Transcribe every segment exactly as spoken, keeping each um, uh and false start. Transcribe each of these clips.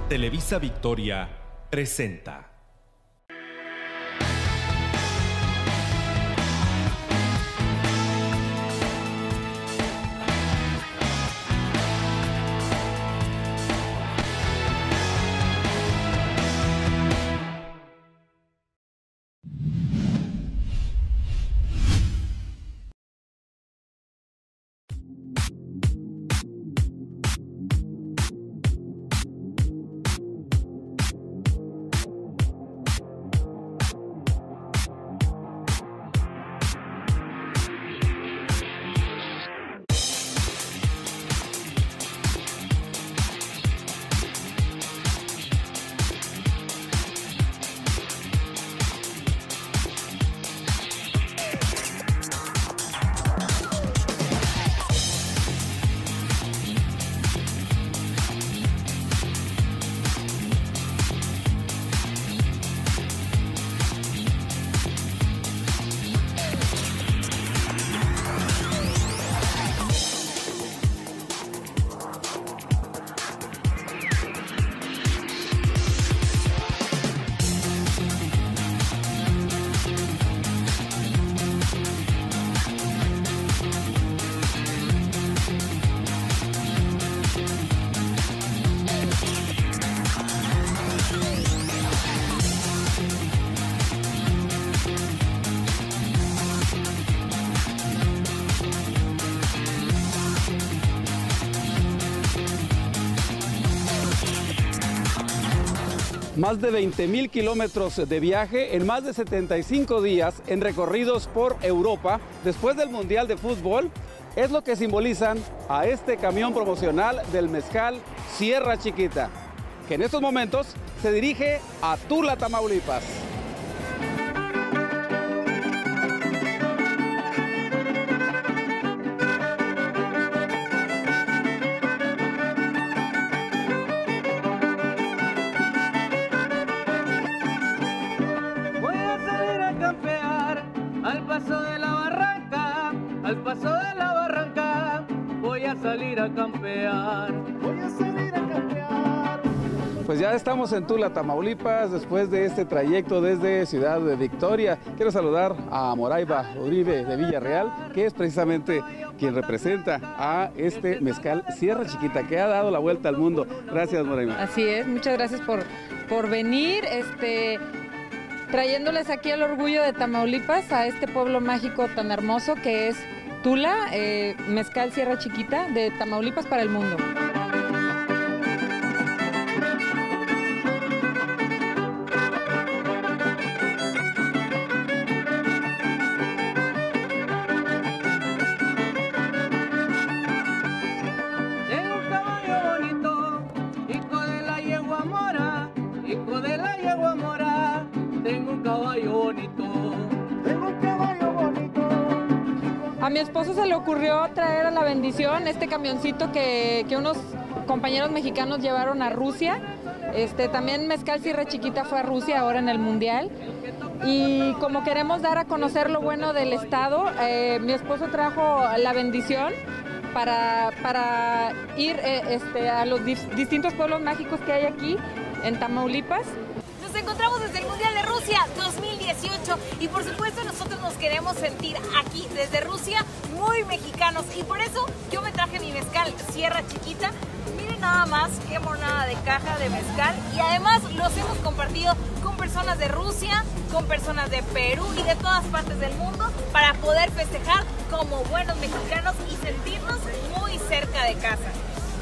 Televisa Victoria presenta. Más de veinte mil kilómetros de viaje en más de setenta y cinco días en recorridos por Europa después del Mundial de Fútbol es lo que simbolizan a este camión promocional del mezcal Sierra Chiquita, que en estos momentos se dirige a Tula, Tamaulipas. Al paso de la barranca, al paso de la barranca, voy a salir a campear, voy a salir a campear. Pues ya estamos en Tula, Tamaulipas, después de este trayecto desde Ciudad de Victoria. Quiero saludar a Moraiba Uribe de Villarreal, que es precisamente quien representa a este mezcal Sierra Chiquita, que ha dado la vuelta al mundo. Gracias, Moraiba. Así es, muchas gracias por, por venir. Este... trayéndoles aquí el orgullo de Tamaulipas, a este pueblo mágico tan hermoso que es Tula, eh, mezcal Sierra Chiquita de Tamaulipas para el mundo. Tengo un caballo bonito, hijo de la yegua mora, hijo de la yegua mora. Tengo un caballo bonito, tengo un caballo bonito. A mi esposo se le ocurrió traer a la bendición este camioncito que, que unos compañeros mexicanos llevaron a Rusia. Este, también mezcal Sierra Chiquita fue a Rusia ahora en el Mundial. Y como queremos dar a conocer lo bueno del estado, eh, mi esposo trajo la bendición para, para ir eh, este, a los dis, distintos pueblos mágicos que hay aquí en Tamaulipas. Nos encontramos desde el Mundial de Rusia dos mil dieciocho y por supuesto nosotros nos queremos sentir aquí desde Rusia muy mexicanos y por eso yo me traje mi mezcal Sierra Chiquita. Miren nada más qué monada de caja de mezcal y además los hemos compartido con personas de Rusia, con personas de Perú y de todas partes del mundo para poder festejar como buenos mexicanos y sentirnos muy cerca de casa.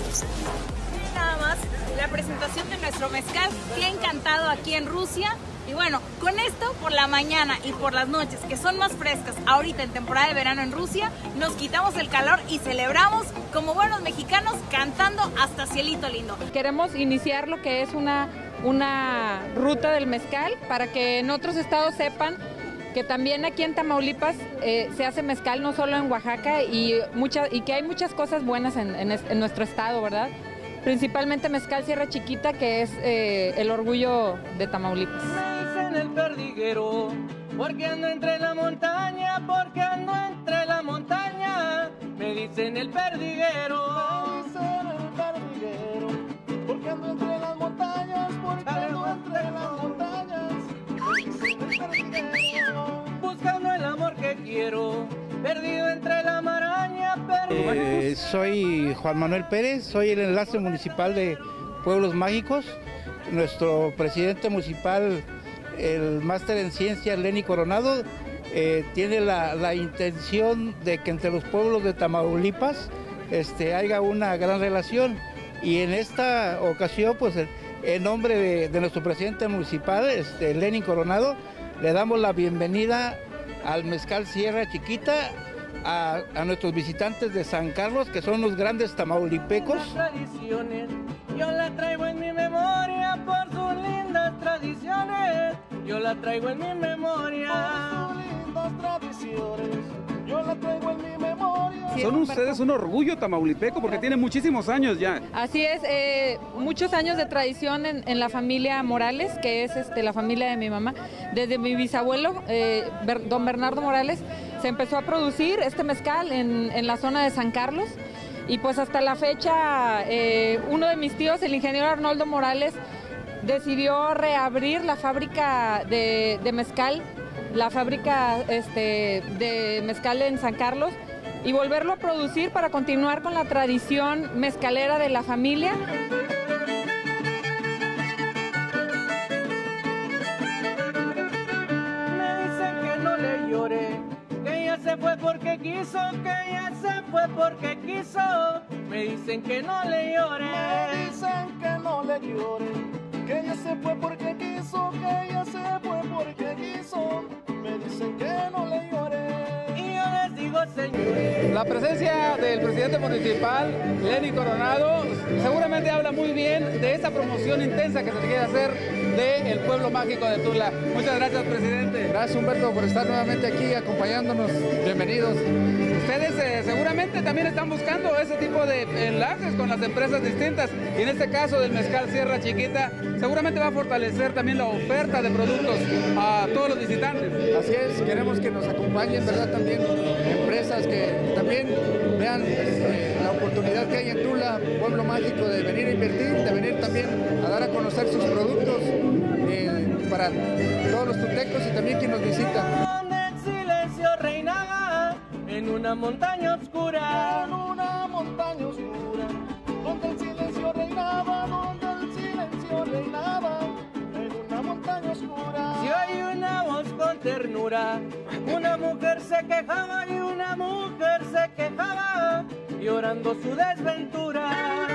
Nada más la presentación de nuestro mezcal que ha encantado aquí en Rusia. Y bueno, con esto por la mañana y por las noches que son más frescas ahorita en temporada de verano en Rusia, nos quitamos el calor y celebramos como buenos mexicanos cantando hasta cielito lindo. Queremos iniciar lo que es una, una ruta del mezcal para que en otros estados sepan que también aquí en Tamaulipas eh, se hace mezcal, no solo en Oaxaca, y, mucha, y que hay muchas cosas buenas en, en, en nuestro estado, ¿verdad? Principalmente mezcal Sierra Chiquita, que es eh, el orgullo de Tamaulipas. Me dicen el perdiguero, porque ando entre la montaña, porque ando entre la montaña. Me dicen el perdiguero, me dicen el perdiguero, porque ando entre la montaña. quiero, perdido entre la maraña. Eh, soy Juan Manuel Pérez, soy el enlace municipal de Pueblos Mágicos. Nuestro presidente municipal, el máster en ciencias Lenny Coronado, eh, tiene la, la intención de que entre los pueblos de Tamaulipas este, haya una gran relación, y en esta ocasión, pues en nombre de, de nuestro presidente municipal, este, Lenny Coronado, le damos la bienvenida al Mezcal Sierra Chiquita a, a nuestros visitantes de San Carlos, que son los grandes tamaulipecos. Tradiciones, yo la traigo en mi memoria por sus lindas tradiciones. Yo la traigo en mi memoria por sus lindas tradiciones. Yo la traigo en mi memoria. Son ustedes un orgullo tamaulipeco porque tienen muchísimos años ya. Así es, eh, muchos años de tradición en, en la familia Morales, que es este, la familia de mi mamá. Desde mi bisabuelo, eh, don Bernardo Morales, se empezó a producir este mezcal en, en la zona de San Carlos, y pues hasta la fecha eh, uno de mis tíos, el ingeniero Arnoldo Morales, decidió reabrir la fábrica de, de mezcal, la fábrica este, de mezcal en San Carlos, y volverlo a producir para continuar con la tradición mezcalera de la familia. Me dicen que no le llore, que ella se fue porque quiso, que ella se fue porque quiso. Me dicen que no le llore, me dicen que no le llore, que ella se fue porque quiso, que ella se fue porque quiso. Me dicen que no le llore, y yo les digo, señores. La presencia del presidente municipal, Lenny Coronado, seguramente habla muy bien de esa promoción intensa que se quiere hacer del pueblo mágico de Tula. Muchas gracias, presidente. Gracias, Humberto, por estar nuevamente aquí acompañándonos. Bienvenidos. Ustedes eh, seguramente también están buscando ese tipo de enlaces con las empresas distintas, y en este caso del Mezcal Sierra Chiquita seguramente va a fortalecer también la oferta de productos a todos los visitantes. Así es, queremos que nos acompañen, ¿verdad? También empresas que también vean eh, la oportunidad que hay en Tula, pueblo mágico, de venir a invertir, de venir también a dar a conocer sus productos eh, para todos los tutecos y también quien nos visita. Donde el silencio reinaba, en una montaña oscura, en una montaña oscura, donde el silencio reinaba, donde el silencio reinaba, en una montaña oscura. Si hay una voz con ternura, una mujer se quejaba y una mujer se quejaba, llorando su desventura.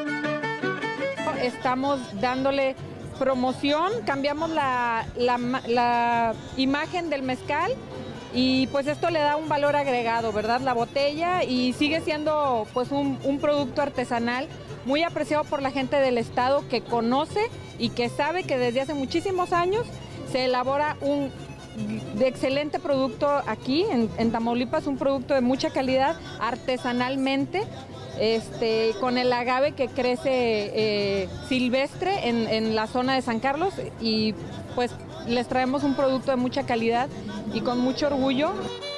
Estamos dándole promoción, cambiamos la, la, la imagen del mezcal, y pues esto le da un valor agregado, ¿verdad? La botella, y sigue siendo pues un, un producto artesanal muy apreciado por la gente del estado, que conoce y que sabe que desde hace muchísimos años se elabora un de excelente producto aquí en, en Tamaulipas, un producto de mucha calidad artesanalmente, este, con el agave que crece eh, silvestre en, en la zona de San Carlos, y pues les traemos un producto de mucha calidad y con mucho orgullo.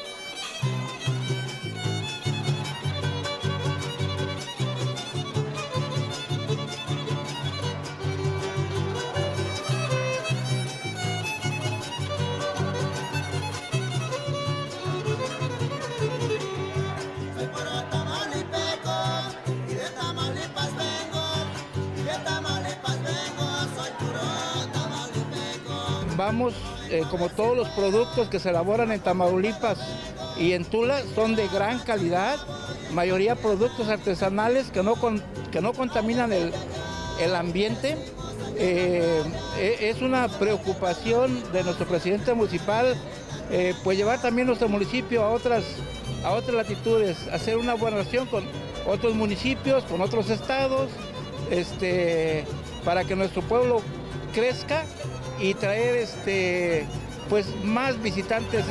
Vamos, eh, como todos los productos que se elaboran en Tamaulipas y en Tula, son de gran calidad, mayoría productos artesanales que no, con, que no contaminan el, el ambiente. Eh, es una preocupación de nuestro presidente municipal, eh, pues llevar también nuestro municipio a otras, a otras latitudes, hacer una buena relación con otros municipios, con otros estados, este, para que nuestro pueblo crezca y traer este, pues, más visitantes.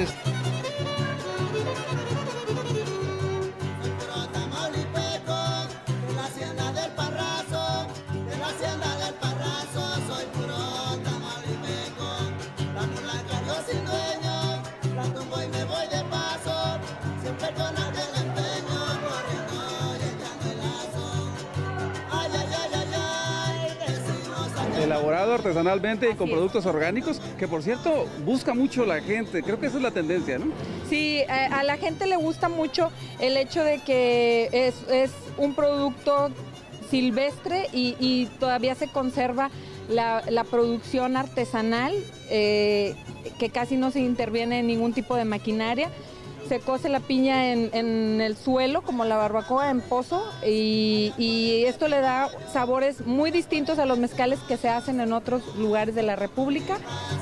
elaborado artesanalmente y con productos orgánicos, que por cierto busca mucho la gente, creo que esa es la tendencia, ¿no? Sí, a, a la gente le gusta mucho el hecho de que es, es un producto silvestre y, y todavía se conserva la, la producción artesanal, eh, que casi no se interviene en ningún tipo de maquinaria. Se cose la piña en, en el suelo, como la barbacoa en pozo, y, y esto le da sabores muy distintos a los mezcales que se hacen en otros lugares de la República.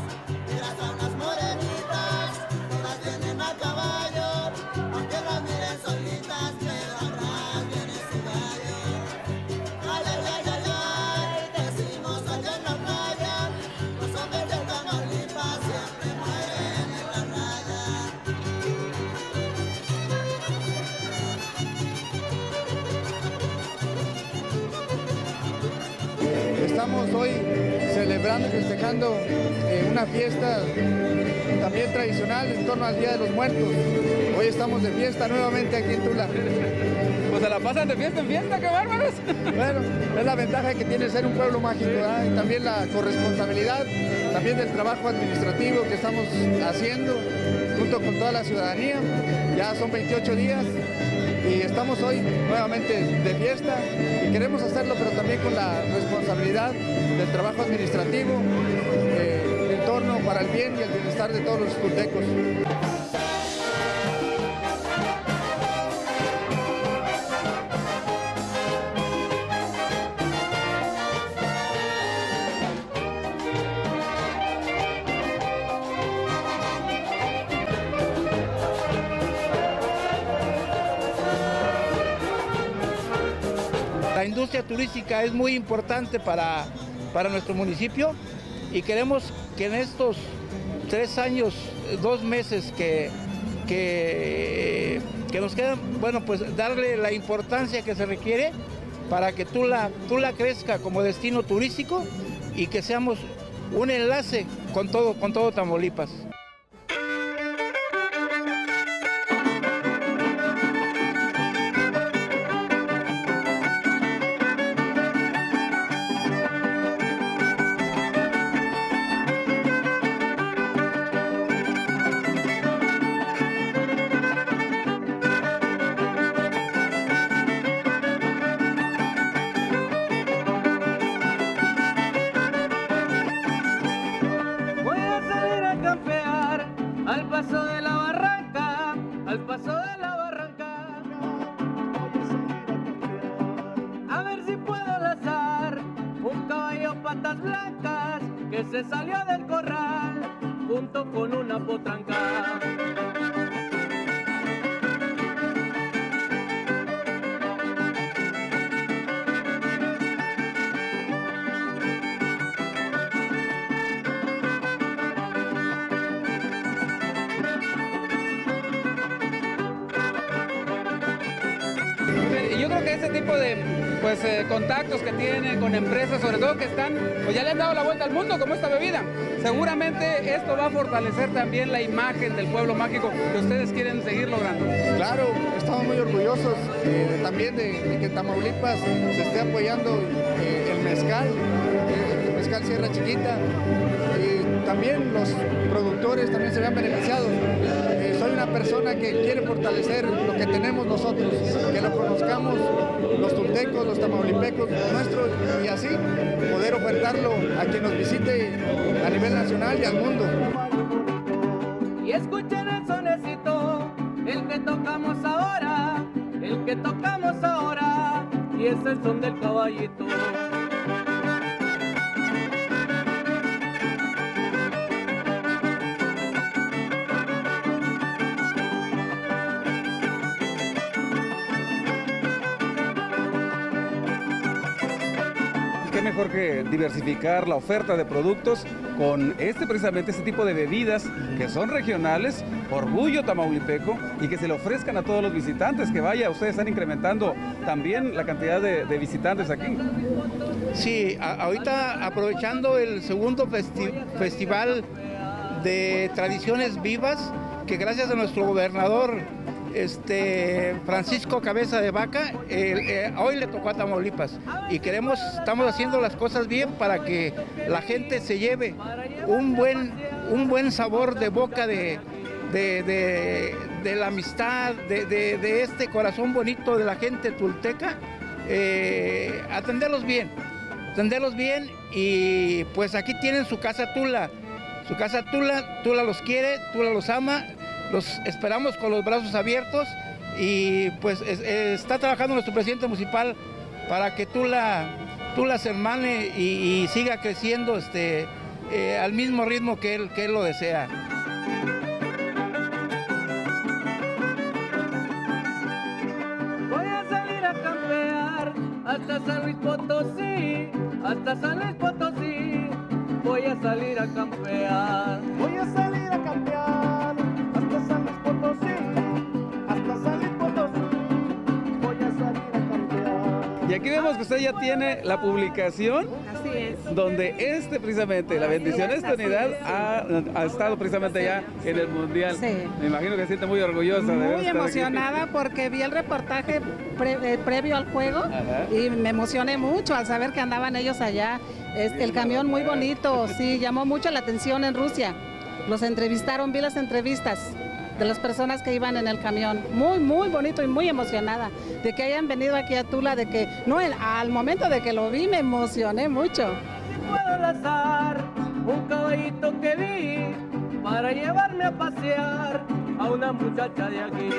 Estamos hoy celebrando y festejando eh, una fiesta también tradicional en torno al Día de los Muertos. Hoy estamos de fiesta nuevamente aquí en Tula. Pues se la pasan de fiesta en fiesta, qué bárbaros. Bueno, es la ventaja que tiene ser un pueblo mágico, ¿verdad? Y también la corresponsabilidad, también del trabajo administrativo que estamos haciendo junto con toda la ciudadanía. Ya son veintiocho días. Y estamos hoy nuevamente de fiesta y queremos hacerlo, pero también con la responsabilidad del trabajo administrativo, eh, en torno para el bien y el bienestar de todos los tultecos. La industria turística es muy importante para, para nuestro municipio y queremos que en estos tres años, dos meses que, que, que nos quedan, bueno, pues darle la importancia que se requiere para que Tula, Tula crezca como destino turístico y que seamos un enlace con todo, con todo Tamaulipas. Al paso de la barranca, al paso de la barranca, a ver si puedo lazar un caballo patas blancas que se salió del corral junto con una potranca. Yo creo que ese tipo de pues, eh, contactos que tienen con empresas, sobre todo que están, pues ya le han dado la vuelta al mundo como esta bebida. Seguramente esto va a fortalecer también la imagen del pueblo mágico que ustedes quieren seguir logrando. Claro, estamos muy orgullosos eh, también de, de que en Tamaulipas se esté apoyando eh, el mezcal, eh, el mezcal Sierra Chiquita. Y también los productores también se vean beneficiados. Eh, soy una persona que quiere fortalecer lo que tenemos nosotros, que lo conozcamos los tultecos, los tamaulipecos, nuestros, y así poder ofertarlo a quien nos visite a nivel nacional y al mundo. Y escuchen el sonecito, el que tocamos ahora, el que tocamos ahora, y es el son del caballito. Qué mejor que diversificar la oferta de productos con este precisamente este tipo de bebidas que son regionales, orgullo tamaulipeco, y que se le ofrezcan a todos los visitantes, que vaya, ustedes están incrementando también la cantidad de, de visitantes aquí. Sí, a, ahorita aprovechando el segundo festi festival de tradiciones vivas, que gracias a nuestro gobernador este, Francisco Cabeza de Vaca, eh, eh, hoy le tocó a Tamaulipas y queremos, estamos haciendo las cosas bien para que la gente se lleve un buen, un buen sabor de boca de, de, de, de la amistad, de, de, de este corazón bonito de la gente tulteca, eh, atenderlos bien, atenderlos bien y pues aquí tienen su casa Tula, su casa Tula, Tula los quiere, Tula los ama. Los esperamos con los brazos abiertos y pues es, es, está trabajando nuestro presidente municipal para que Tula, Tula se hermane y, y siga creciendo este, eh, al mismo ritmo que él, que él lo desea. Voy a salir a campear hasta San Luis Potosí, hasta San Luis Potosí. Voy a salir a campear. Voy a salir a campear. San Luis Potosí, hasta San Luis Potosí, voy a salir a campear. Y aquí vemos que usted ya tiene la publicación. Así es. Donde este precisamente, la bendición de esta unidad ha, ha estado precisamente ya en el Mundial. Sí. Me imagino que se siente muy orgullosa de Muy estar emocionada aquí. Porque vi el reportaje pre, eh, previo al juego. Ajá. Y me emocioné mucho al saber que andaban ellos allá. Es, el camión muy bonito, sí, llamó mucho la atención en Rusia. Los entrevistaron, vi las entrevistas de las personas que iban en el camión. Muy, muy bonito y muy emocionada de que hayan venido aquí a Tula, de que, no, el, al momento de que lo vi me emocioné mucho. Puedo lanzar un caballito que vi para llevarme a pasear a una muchacha de aquí.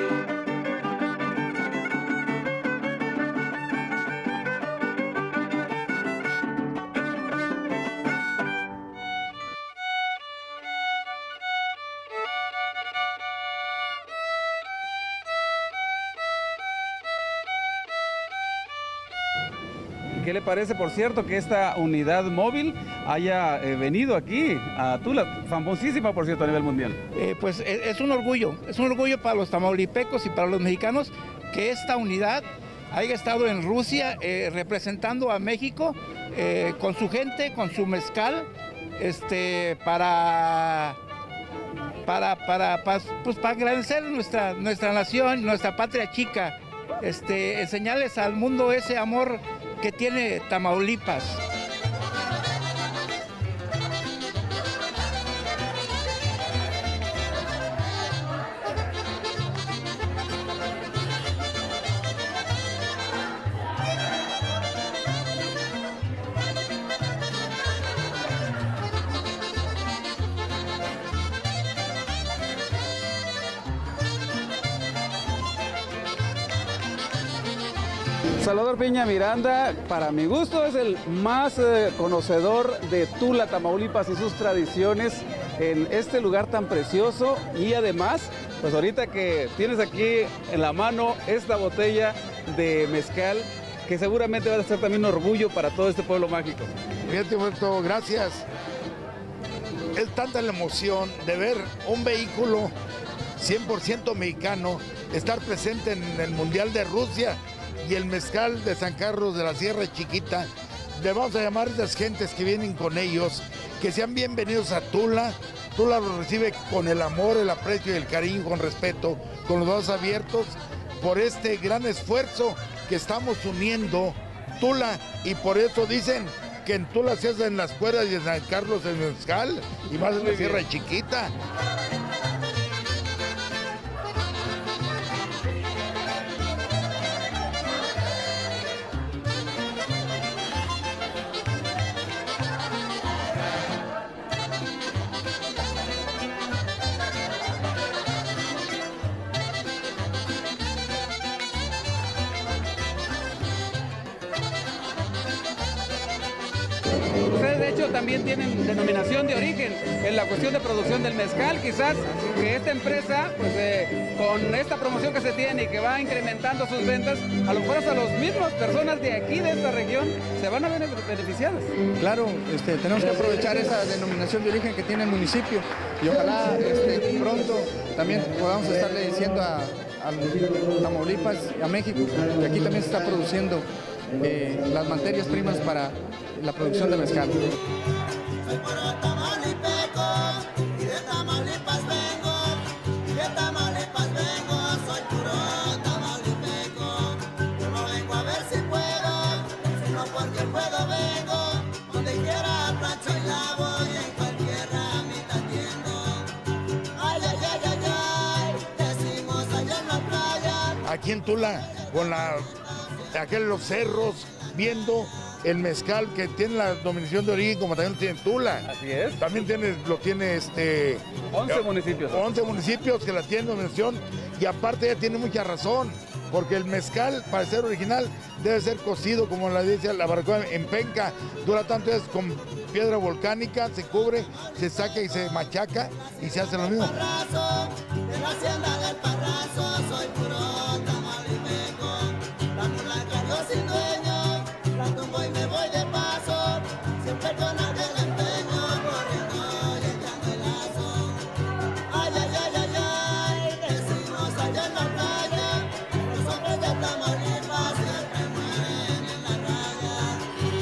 ¿Qué le parece, por cierto, que esta unidad móvil haya eh, venido aquí a Tula, famosísima, por cierto, a nivel mundial? Eh, pues es, es un orgullo, es un orgullo para los tamaulipecos y para los mexicanos que esta unidad haya estado en Rusia eh, representando a México eh, con su gente, con su mezcal, este, para, para, para, para, pues, para agradecer nuestra, nuestra nación, nuestra patria chica, este, enseñarles al mundo ese amor que tiene Tamaulipas. Salvador Piña Miranda, para mi gusto, es el más eh, conocedor de Tula, Tamaulipas y sus tradiciones en este lugar tan precioso. Y además, pues ahorita que tienes aquí en la mano esta botella de mezcal, que seguramente va a ser también un orgullo para todo este pueblo mágico. Fíjate, Humberto, gracias. Es tanta la emoción de ver un vehículo cien por ciento mexicano estar presente en el Mundial de Rusia. Y el mezcal de San Carlos de la Sierra Chiquita, le vamos a llamar a esas gentes que vienen con ellos, que sean bienvenidos a Tula. Tula los recibe con el amor, el aprecio y el cariño, con respeto, con los brazos abiertos, por este gran esfuerzo que estamos uniendo Tula, y por eso dicen que en Tula se hacen las cuerdas y en San Carlos el mezcal, y más en la Sierra Chiquita. Ustedes de hecho también tienen denominación de origen en la cuestión de producción del mezcal. Quizás que esta empresa, pues eh, con esta promoción que se tiene y que va incrementando sus ventas, a lo mejor hasta las mismas personas de aquí, de esta región, se van a ver beneficiadas. Claro, este, tenemos que aprovechar esa denominación de origen que tiene el municipio y ojalá este, pronto también podamos estarle diciendo a, a Tamaulipas y a México que aquí también se está produciendo eh, las materias primas para la producción de mezcal. Soy puro tamaulipeco y de Tamaulipas vengo, de Tamaulipas vengo, soy puro aquí en Tula, con la, aquel, los cerros, viendo el mezcal que tiene la denominación de origen, como también lo tiene Tula. Así es. También tiene, lo tiene este... once municipios. once municipios que la tienen denominación, y aparte ella tiene mucha razón, porque el mezcal, para ser original, debe ser cocido, como la dice la barbacoa, en penca. Dura tanto, es con piedra volcánica, se cubre, se saca y se machaca y se hace lo mismo. De la hacienda del Parrazo, soy puro tamaulipeco. La mula cayó sin dueño, la tumbo y me voy de paso. Siempre con aquel empeño, corriendo y echando el lazo. Ay, ay, ay, ay, ay, decimos allá en la playa, los hombres de Tamaulipas siempre mueren en la raya.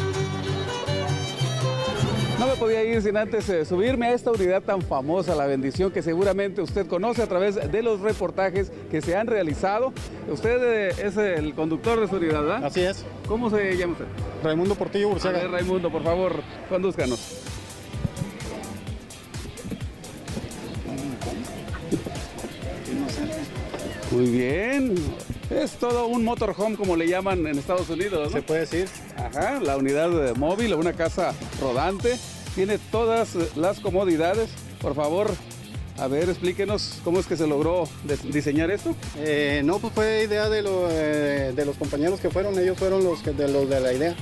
No me podía ir sin antes eh, subirme a esta unidad tan famosa, La Bendición, que seguramente usted conoce a través de los reportajes que se han realizado. Usted eh, es el conductor de su unidad, ¿verdad? Así es. ¿Cómo se llama usted? Raimundo Portillo Urciaga. A ver, Raimundo, por favor, condúzcanos. Muy bien. Es todo un motorhome, como le llaman en Estados Unidos, ¿no? Se puede decir. Ajá, la unidad eh, móvil, una casa rodante. Tiene todas eh, las comodidades. Por favor, a ver, explíquenos cómo es que se logró diseñar esto. Eh, no, pues fue idea de, lo, eh, de los compañeros que fueron, ellos fueron los, que, de, los de la idea.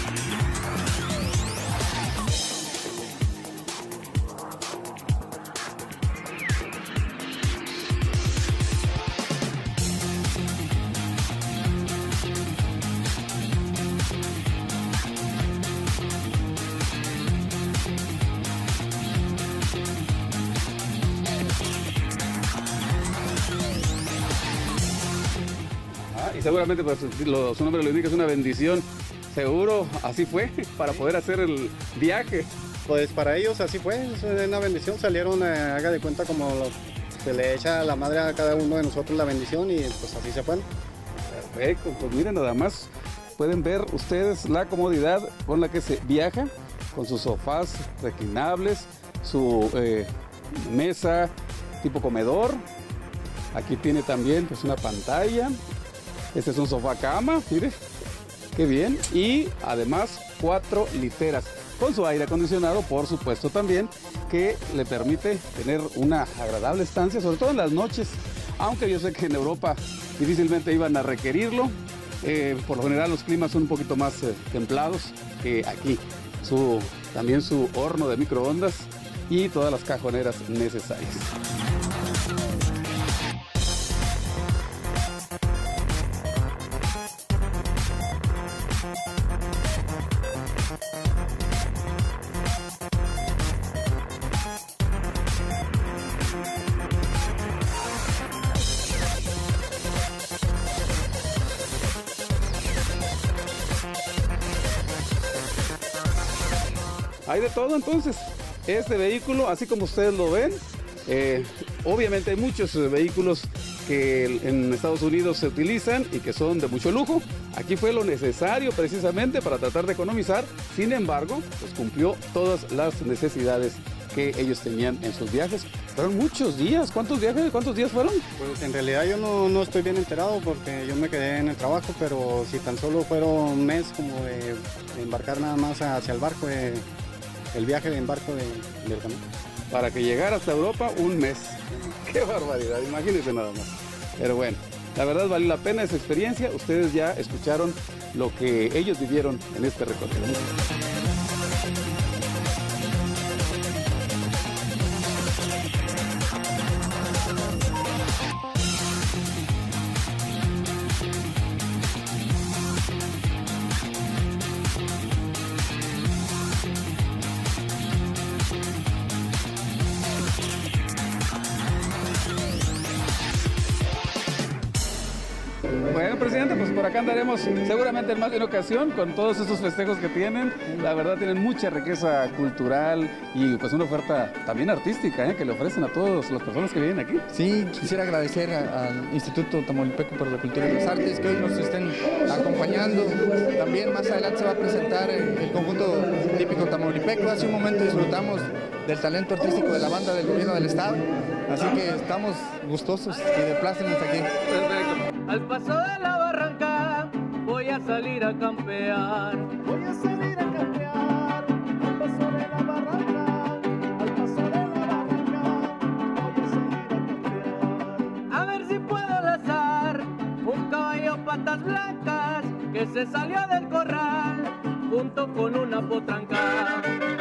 Y seguramente, pues, lo, su nombre lo indica, es una bendición. Seguro así fue para poder hacer el viaje. Pues para ellos así fue, es una bendición. Salieron, eh, haga de cuenta, como lo, se le echa a la madre a cada uno de nosotros la bendición, y pues así se fue. Perfecto, pues miren, nada más pueden ver ustedes la comodidad con la que se viaja, con sus sofás reclinables, su eh, mesa tipo comedor. Aquí tiene también, pues, una pantalla. Este es un sofá cama, mire, qué bien. Y además cuatro literas con su aire acondicionado, por supuesto, también, que le permite tener una agradable estancia, sobre todo en las noches, aunque yo sé que en Europa difícilmente iban a requerirlo. Eh, por lo general los climas son un poquito más eh, templados que aquí. Su, también su horno de microondas y todas las cajoneras necesarias. Hay de todo entonces. Este vehículo, así como ustedes lo ven, eh, obviamente hay muchos eh, vehículos que en Estados Unidos se utilizan y que son de mucho lujo. Aquí fue lo necesario precisamente para tratar de economizar. Sin embargo, pues cumplió todas las necesidades que ellos tenían en sus viajes. Fueron muchos días. ¿Cuántos viajes? ¿Cuántos días fueron? Pues en realidad yo no, no estoy bien enterado porque yo me quedé en el trabajo, pero si tan solo fueron un mes como de, de embarcar nada más hacia el barco, de, el viaje de embarco de, del camión. Para que llegara hasta Europa, un mes. ¡Qué barbaridad! Imagínense nada más. Pero bueno, la verdad valió la pena esa experiencia. Ustedes ya escucharon lo que ellos vivieron en este recorrido. Bueno, presidente, pues por acá andaremos seguramente en más de una ocasión con todos estos festejos que tienen. La verdad tienen mucha riqueza cultural y pues una oferta también artística, ¿eh? Que le ofrecen a todas las personas que vienen aquí. Sí, quisiera agradecer a- al Instituto Tamaulipeco para la Cultura y las Artes que hoy nos estén acompañando. También más adelante se va a presentar el, el conjunto típico tamaulipeco. Hace un momento disfrutamos del talento artístico de la banda del gobierno del estado. Así que estamos gustosos y de plácemes aquí. Perfecto. al paso de la barranca, voy a salir a campear. Voy a salir a campear, al paso de la barranca, al paso de la barranca, voy a salir a campear. A ver si puedo lazar un caballo patas blancas que se salió del corral junto con una potranca.